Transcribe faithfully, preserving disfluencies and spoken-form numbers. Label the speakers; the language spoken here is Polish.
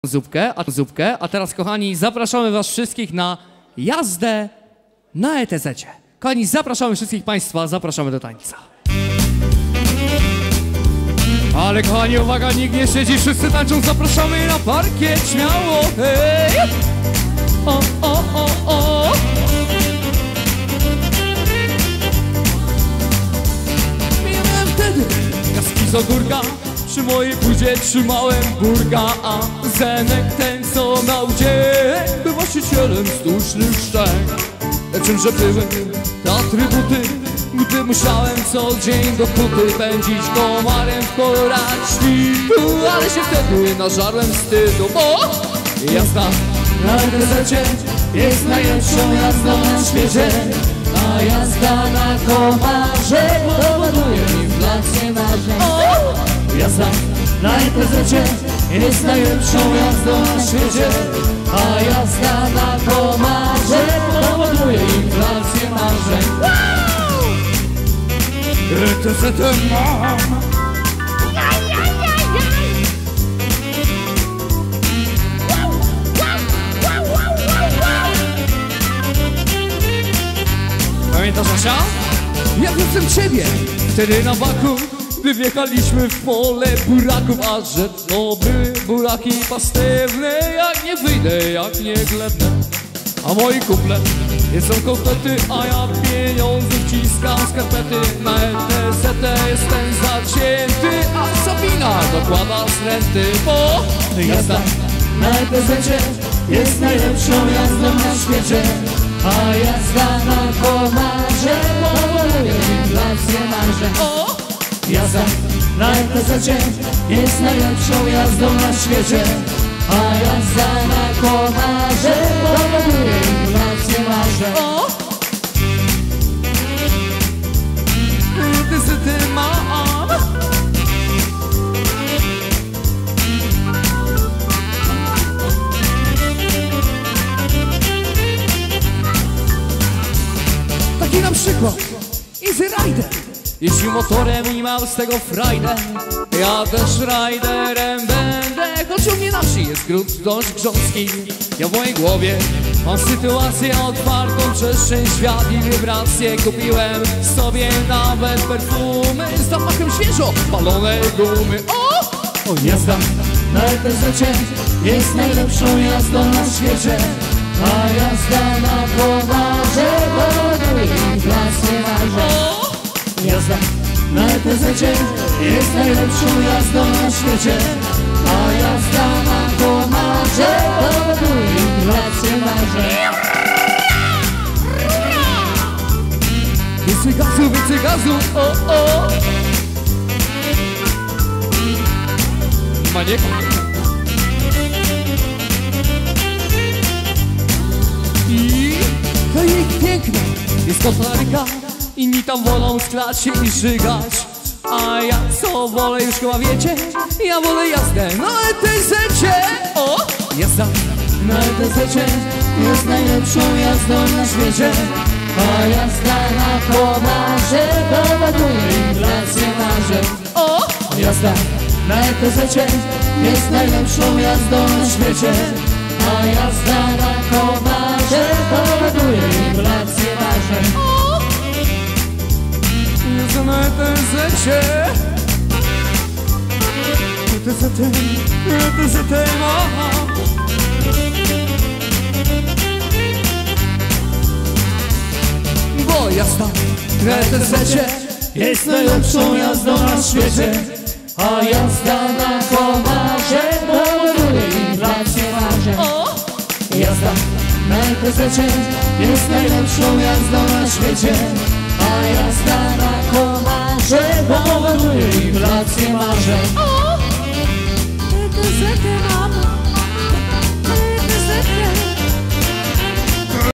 Speaker 1: Zupkę, a, zupkę, a teraz, kochani, zapraszamy was wszystkich na jazdę na E T Z-cie. Kochani, zapraszamy wszystkich państwa, zapraszamy do tańca. Ale kochani, uwaga, nikt nie siedzi, wszyscy tańczą, zapraszamy na parkiet, śmiało, hej! O, o, o, o! Miałem wtedy kaski z ogórka, przy mojej budzie trzymałem burga, a Zenek ten, co miał dzień, był właścicielem sztucznych szczęk. Czymże były te atrybuty, gdy musiałem co dzień do kuty pędzić komarem w kolorach świtu, ale się wtedy nażarłem wstydu, bo jazda na E T Z-cie jest najlepszą jazdą na świecie, a jazda na komarze powoduje inflację marzeń. Jazda na E T Z-cie jest najlepszą jazdą na świecie, a jazda na komarze powoduje inflację marzeń. E T Z mam. Pamiętasz, Asia? Ja wrócę ciebie wtedy na baku, gdy wjechaliśmy w pole buraków, a że to były buraki pastewne. Jak nie wyjdę, jak nie glebnę, a moi kumple jedzą kotlety, a ja pieniądze wciskam skarpety. Na E T Z jestem zacięty, a Sabina dokłada z renty, bo jazda na E T Z-cie jest najlepszą jazdą na świecie, a jazda na komarze powoduje inflację marzeń. Jazda na E T Z-cie jest najlepszą jazdą na świecie, a jazda na komarze powoduje inflację marzeń. E T Z mam. Taki na przykład Easy Rider jeździ motorem i mam z tego frajdę. Ja też rajderem będę, choć u mnie na wsi jest grunt dość grząski. Ja w mojej głowie mam sytuację otwartą, przestrzeń, świat i wibracje. Kupiłem sobie nawet perfumy z zapachem świeżo palonej gumy. O! O, jazda na E T Z-cie jest najlepszą jazdą na świecie, a jazda na komarze powoduje inflację marzeń. Jazda na E T Z-cie jest najlepszą jazdą na świecie, a jazda na komarze powoduje inflację marzeń. Więcej gazu, więcej gazu, o, o! Maniek. I to jej piękna jest kotlarka, inni tam wolą sklać się i żygać, a ja co wolę, już chyba wiecie, ja wolę jazdę na E T Z-cie. O! Jazda na E T Z-cie jest najlepszą jazdą na świecie, a jazda na komarze powoduje inflację marzeń. O! Jazda na E T Z-cie jest najlepszą jazdą na świecie, a jazda na komarze powoduje inflację marzeń. Jazda na E T Z-cie, E T Z-cie, E T Z-cie mam. Bo jazda na E T Z-cie jest najlepszą jazdą na świecie, a jazda na komarze powoduje inflację marzeń. Jazda na E T Z-cie jest najlepszą jazdą na świecie, a jazda na komarze powoduje inflację marzeń.